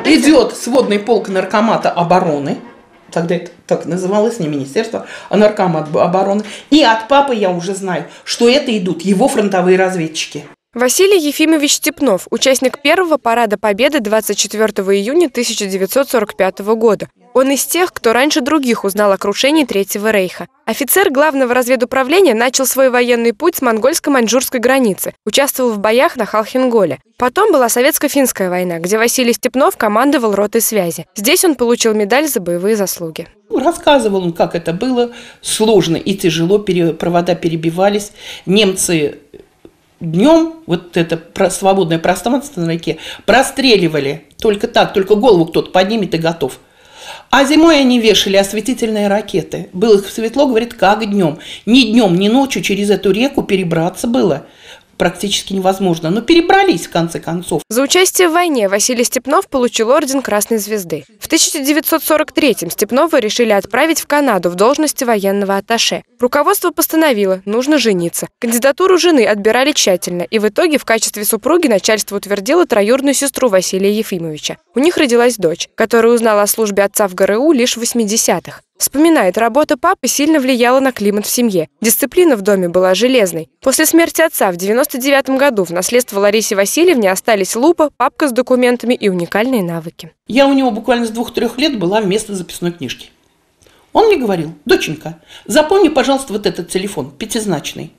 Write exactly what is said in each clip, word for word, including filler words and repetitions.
идет сводный полк Наркомата обороны, тогда это так называлось, не министерство, а Наркомат обороны. И от папы я уже знаю, что это идут его фронтовые разведчики. Василий Ефимович Степнов, участник первого парада Победы двадцать четвёртого июня тысяча девятьсот сорок пятого года. Он из тех, кто раньше других узнал о крушении Третьего рейха. Офицер главного разведуправления начал свой военный путь с монгольско-маньчжурской границы, участвовал в боях на Халхин-Голе. Потом была советско-финская война, где Василий Степнов командовал ротой связи. Здесь он получил медаль за боевые заслуги. Рассказывал он, как это было сложно и тяжело, провода перебивались, немцы днем вот это свободное пространство на реке простреливали. Только так, только голову кто-то поднимет и готов. А зимой они вешали осветительные ракеты. Было светло, говорит, как днем. Ни днем, ни ночью через эту реку перебраться было практически невозможно. Но перебрались в конце концов. За участие в войне Василий Степнов получил орден Красной Звезды. В тысяча девятьсот сорок третьем Степнова решили отправить в Канаду в должности военного атташе. Руководство постановило, нужно жениться. Кандидатуру жены отбирали тщательно, и в итоге в качестве супруги начальство утвердило троюродную сестру Василия Ефимовича. У них родилась дочь, которая узнала о службе отца в ГРУ лишь в восьмидесятых. Вспоминает, работа папы сильно влияла на климат в семье. Дисциплина в доме была железной. После смерти отца в девяносто девятом году в наследство Ларисе Васильевне остались лупа, папка с документами и уникальные навыки. Я у него буквально с двух-трех лет была вместо записной книжки. Он мне говорил: доченька, запомни, пожалуйста, вот этот телефон, пятизначный.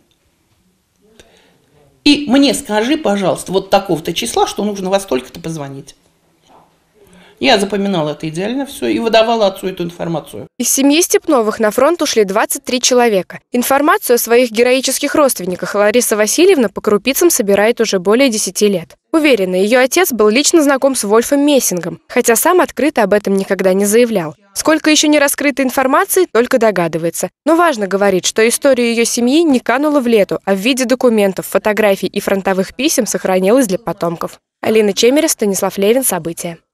И мне скажи, пожалуйста, вот такого-то числа, что нужно во столько-то позвонить. Я запоминала это идеально все и выдавала отцу эту информацию. Из семьи Степновых на фронт ушли двадцать три человека. Информацию о своих героических родственниках Лариса Васильевна по крупицам собирает уже более десяти лет. Уверена, ее отец был лично знаком с Вольфом Мессингом, хотя сам открыто об этом никогда не заявлял. Сколько еще не раскрытой информации, только догадывается. Но важно говорить, что история ее семьи не канула в лету, а в виде документов, фотографий и фронтовых писем сохранилась для потомков. Алина Чемерев, Станислав Левин. События.